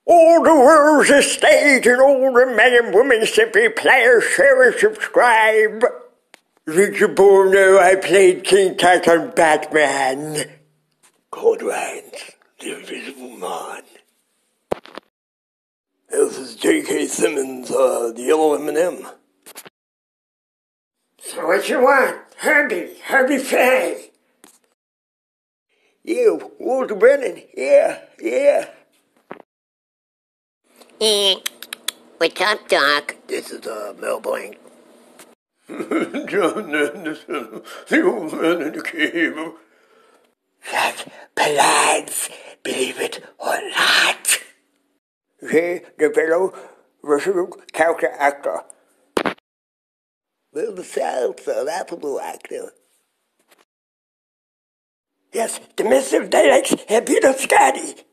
All the world's a stage, and all the men and women simply play, share, and subscribe. Did you both know I played King Tut on Batman? Cold Ryan's The Invisible Man. This is J.K. Simmons, the Yellow M&M. So what you want? Herbie Faye. You, Walter Brennan, yeah. What's up, Doc? This is, Mel Blanc. John Anderson, the old man in the cave. Jack Palance, believe it or not. Okay, the fellow Russian character actor. Well, the South, that's a little actor. Yes, the Mr. Daleks and Peter Scotty.